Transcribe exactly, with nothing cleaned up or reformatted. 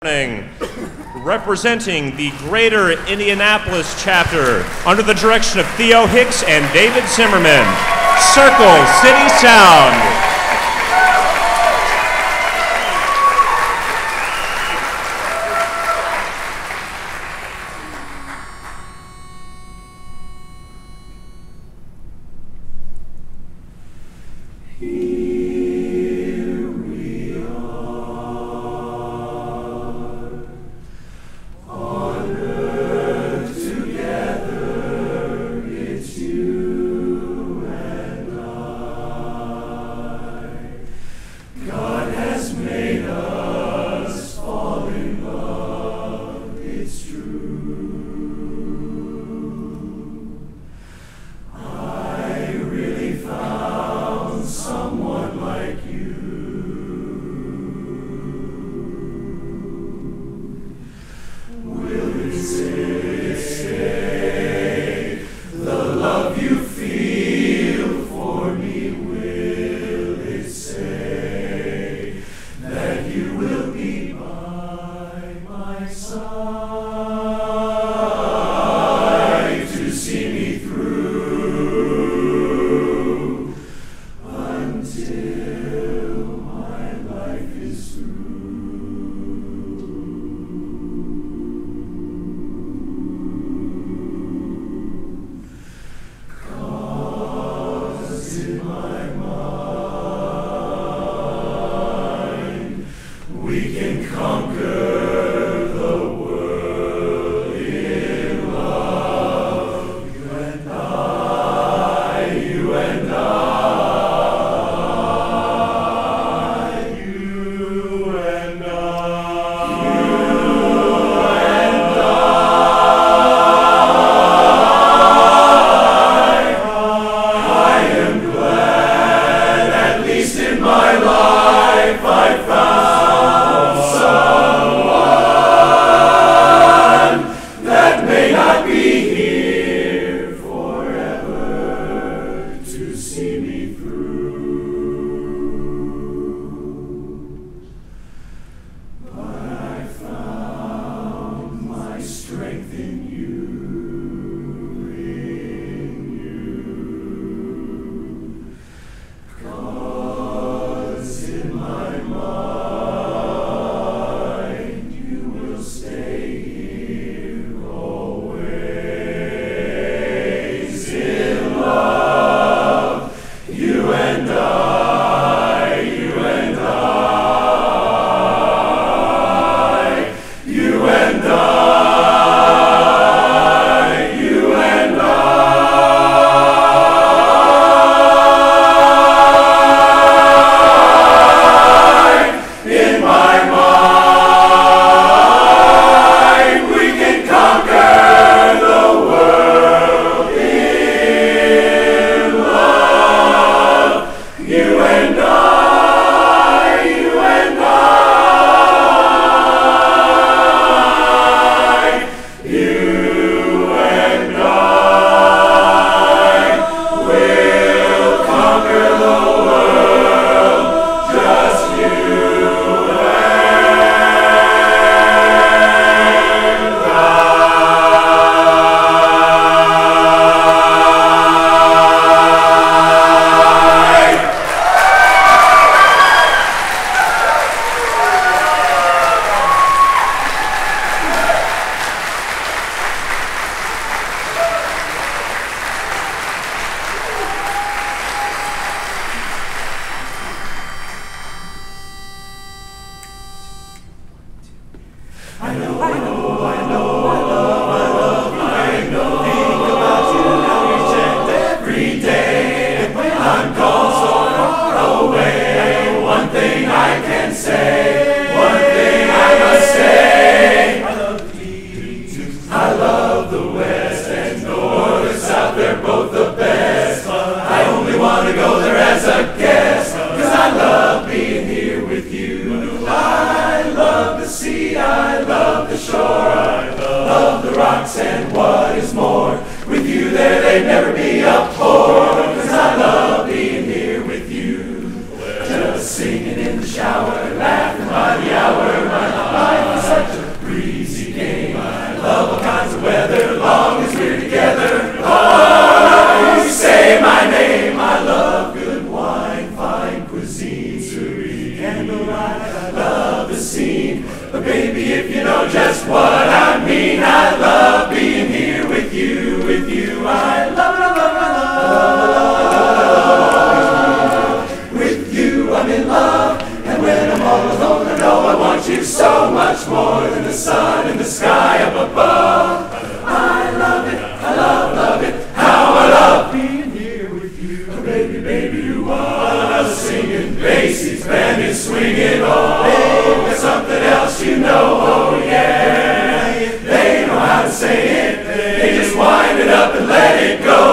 Representing the Greater Indianapolis chapter, under the direction of Theo Hicks and David Zimmerman, Circle City Sound. I love the sea, I love the shore. But baby, if you know just what I mean, I love being here with you, with you. I love, love, love, love, love. With you I'm in love, and when I'm all alone, I know I want you so much more than the sun and the sky up above. I love it, I love, love it, how I love being here with you. Oh, baby, baby, you are singing, Basie's band is swinging. Oh, there's something else you know, oh yeah. They know how to say it, they just wind it up and let it go.